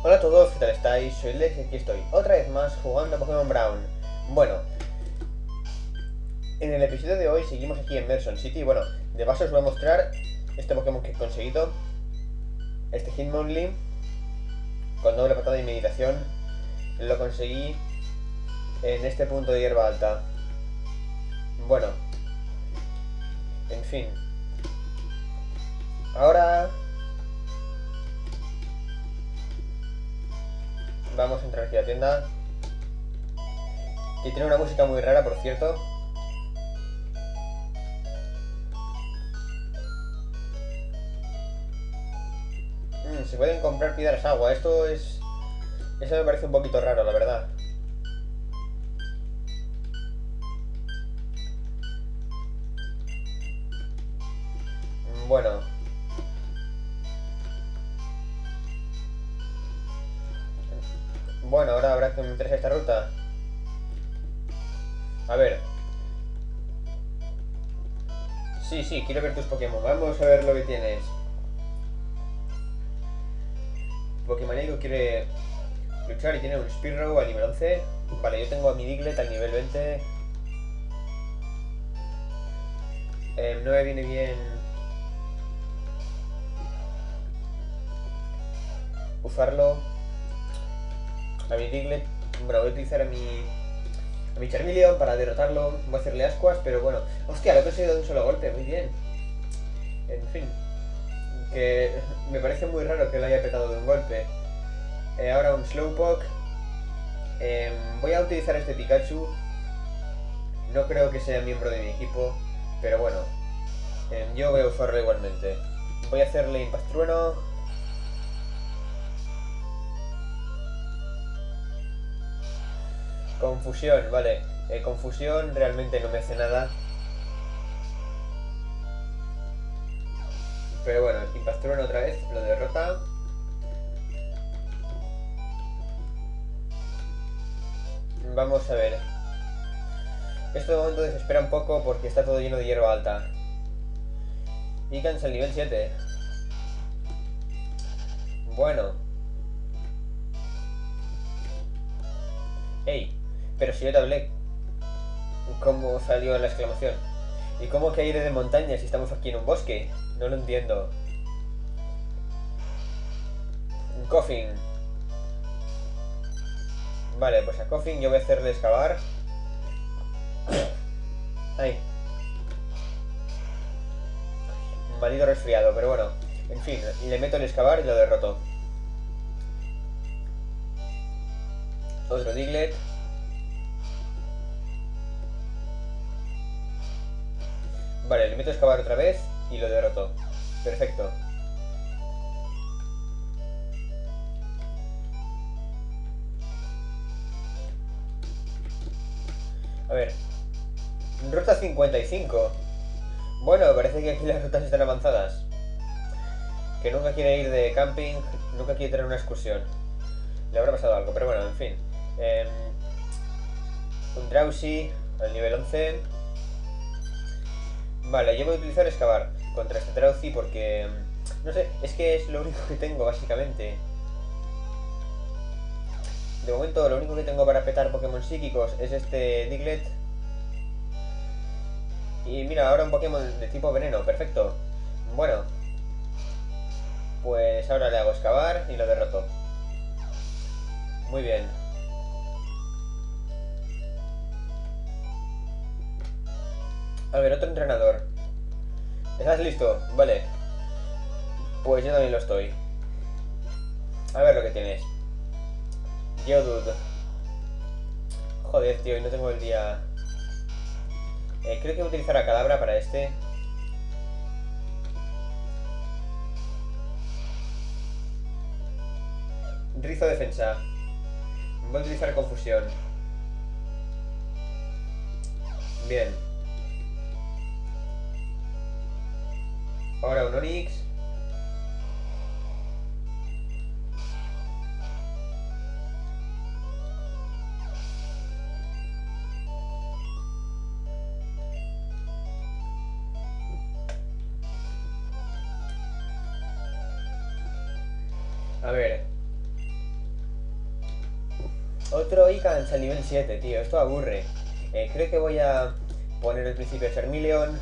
Hola a todos, ¿qué tal estáis? Soy Lex y aquí estoy, otra vez más jugando a Pokémon Brown. Bueno, en el episodio de hoy seguimos aquí en Merson City. Bueno, de paso os voy a mostrar este Pokémon que he conseguido, este Hitmonlee, con doble patada y meditación. Lo conseguí en este punto de hierba alta. Bueno, en fin. Ahora vamos a entrar aquí a la tienda, que tiene una música muy rara, por cierto. Se pueden comprar piedras agua. Esto es... Eso me parece un poquito raro, la verdad. Bueno. Bueno, ahora habrá que meterse a esta ruta. A ver. Sí, sí, quiero ver tus Pokémon. Vamos a ver lo que tienes. Pokémon quiere luchar y tiene un Spearow al nivel 11. Vale, yo tengo a mi Diglett al nivel 20. No me viene bien usarlo. A mi Diglett. Bueno, voy a utilizar a mi Charmeleon para derrotarlo. Voy a hacerle ascuas, pero bueno. Hostia, lo he conseguido de un solo golpe, muy bien. En fin. Que me parece muy raro que lo haya petado de un golpe. Ahora un Slowpoke. Voy a utilizar este Pikachu. No creo que sea miembro de mi equipo, pero bueno. Yo voy a usarlo igualmente. Voy a hacerle Impastrueno. Confusión, vale. Confusión realmente no me hace nada. Pero bueno, Impastrueno otra vez lo derrota. Vamos a ver. Esto de momento desespera un poco porque está todo lleno de hierba alta. Icans al nivel 7. Bueno. Ey, pero si yo te hablé. ¿Cómo salió la exclamación? ¿Y cómo que aire de montaña si estamos aquí en un bosque? No lo entiendo. Coffin. Vale, pues a Coffin yo voy a hacerle excavar. Ay. Maldito resfriado, pero bueno. En fin, le meto el excavar y lo derroto. Otro Diglett. Vale, le meto a excavar otra vez y lo derroto. Perfecto. A ver. Ruta 55. Bueno, parece que aquí las rutas están avanzadas. Que nunca quiere ir de camping, nunca quiere tener una excursión. Le habrá pasado algo, pero bueno, en fin. Un Drowsy al nivel 11. Vale, yo voy a utilizar excavar contra este Drowsy porque... no sé, es que es lo único que tengo, básicamente. De momento, lo único que tengo para petar Pokémon psíquicos es este Diglett. Y mira, ahora un Pokémon de tipo veneno, perfecto. Bueno, pues ahora le hago excavar y lo derroto. Muy bien. A ver, otro entrenador. ¿Estás listo? Vale. Pues yo también lo estoy. A ver lo que tienes. Geodude. Joder, tío, y no tengo el día... creo que voy a utilizar a Cadabra para este. Rizo defensa. Voy a utilizar confusión. Bien. Ahora un Onix. A ver. Otro Icans al nivel 7, tío. Esto aburre. Creo que voy a poner el principio de Charmeleon.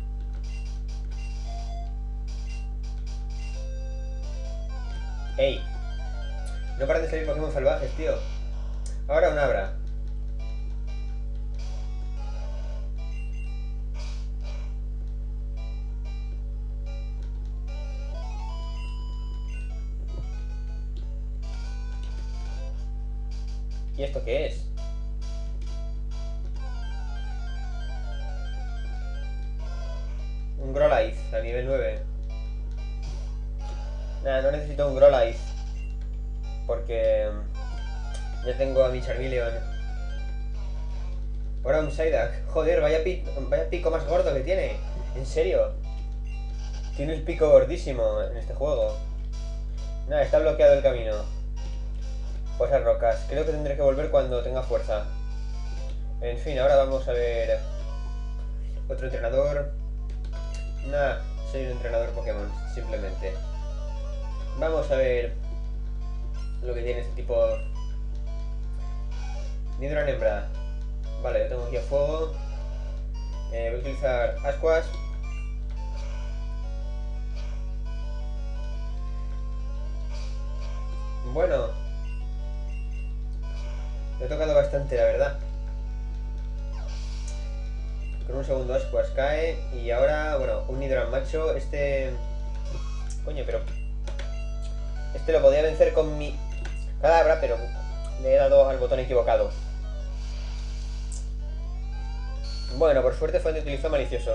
¡Ey! No paran de salir Pokémon salvajes, tío. Ahora un Abra. ¿Y esto qué es? Un Growlithe a nivel 9. Nada, no necesito un Growlithe. Porque ya tengo a mi Charmeleon. Ahora un Psyduck. Joder, vaya pico más gordo que tiene. En serio. Tiene el pico gordísimo en este juego. Nada, está bloqueado el camino. Pues a rocas. Creo que tendré que volver cuando tenga fuerza. En fin, ahora vamos a ver otro entrenador. Nada, soy un entrenador Pokémon, simplemente. Vamos a ver lo que tiene este tipo. Nidoran hembra. Vale, yo tengo aquí a fuego. Voy a utilizar Ascuas. Bueno, me ha tocado bastante, la verdad. Con un segundo Ascuas cae. Y ahora, bueno, un Nidoran macho. Coño, pero este lo podía vencer con mi Kadabra, pero le he dado al botón equivocado. Bueno, por suerte fue donde utilizó malicioso.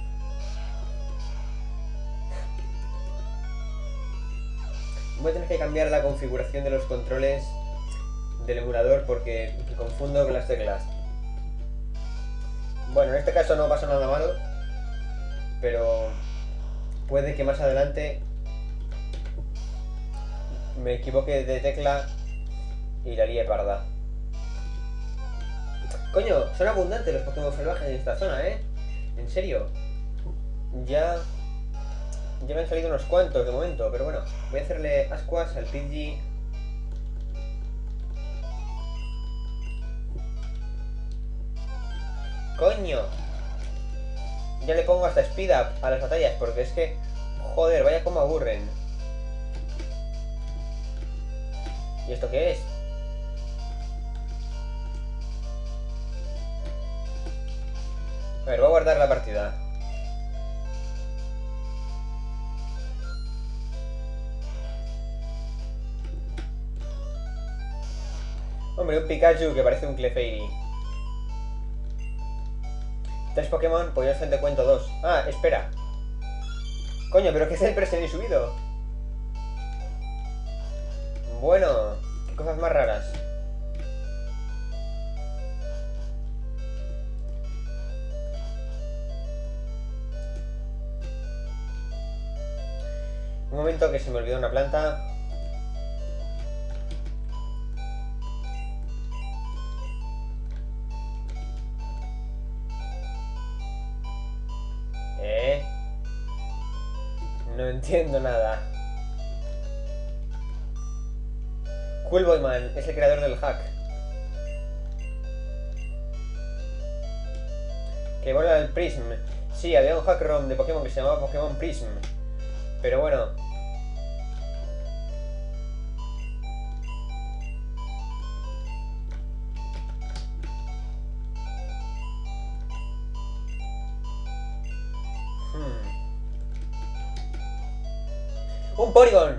Voy a tener que cambiar la configuración de los controles del emulador porque me confundo con las teclas. Bueno, en este caso no pasa nada malo, pero puede que más adelante me equivoque de tecla y la líe parda. Coño, son abundantes los Pokémon salvajes en esta zona, ¿eh? En serio. Ya me han salido unos cuantos de momento, pero bueno. Voy a hacerle Ascuas al Pidgey. ¡Coño! Ya le pongo hasta Speed Up a las batallas, porque es que... Joder, vaya como aburren. ¿Y esto qué es? A ver, voy a guardar la partida. Hombre, un Pikachu que parece un Clefairy. 3 Pokémon, pues yo te cuento 2. Ah, espera. Coño, pero ¿qué es el presente subido? Bueno, qué cosas más raras. Un momento que se me olvidó una planta. No entiendo nada. Coolboyman es el creador del hack. Que vuela el Prism. Sí, había un hack ROM de Pokémon que se llamaba Pokémon Prism. Pero bueno. ¡Un Porygon!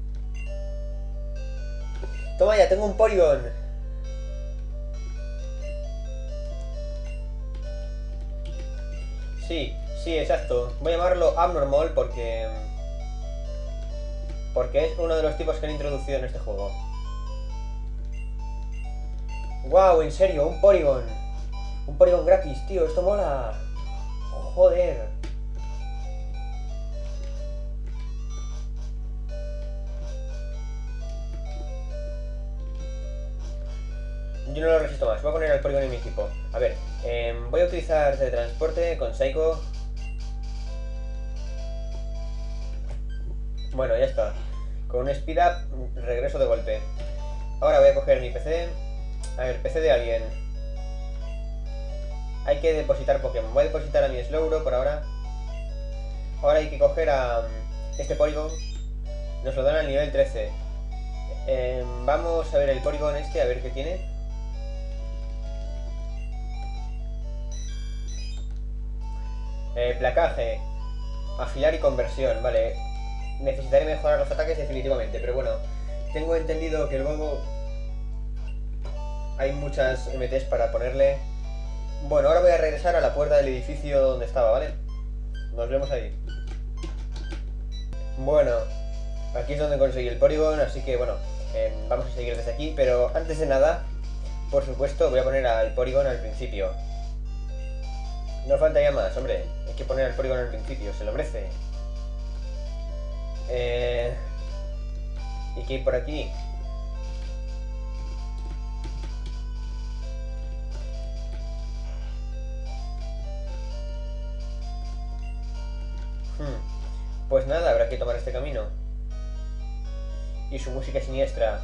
Toma ya, tengo un Porygon. Sí, exacto. Voy a llamarlo Abnormal porque es uno de los tipos que han introducido en este juego. ¡Wow! En serio, un Porygon. Un Porygon gratis, tío. Esto mola. Joder. Yo no lo resisto más. Voy a poner al Porygon en mi equipo. A ver, voy a utilizar teletransporte con Psycho. Bueno, ya está. Con un Speed Up regreso de golpe. Ahora voy a coger mi PC. A ver, PC de alguien. Hay que depositar Pokémon. Voy a depositar a mi Slowbro por ahora. Ahora hay que coger a este Porygon. Nos lo dan al nivel 13. Vamos a ver el Porygon este, a ver qué tiene. Placaje. Afilar y conversión, vale. Necesitaré mejorar los ataques definitivamente, pero bueno. Tengo entendido que luego hay muchas MTs para ponerle. Bueno, ahora voy a regresar a la puerta del edificio donde estaba, ¿vale? Nos vemos ahí. Bueno, aquí es donde conseguí el Porygon, así que bueno, vamos a seguir desde aquí. Pero antes de nada, por supuesto, voy a poner al Porygon al principio. No faltaría más, hombre. Hay que poner al Porygon al principio, se lo merece. ¿Y qué hay por aquí? Pues nada, habrá que tomar este camino. Y su música siniestra.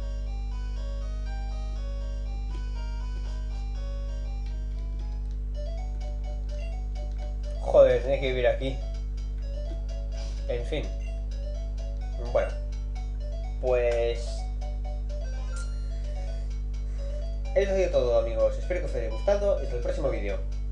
Joder, tiene que vivir aquí. En fin. Bueno. Pues... eso ha sido todo, amigos. Espero que os haya gustado y hasta el próximo vídeo.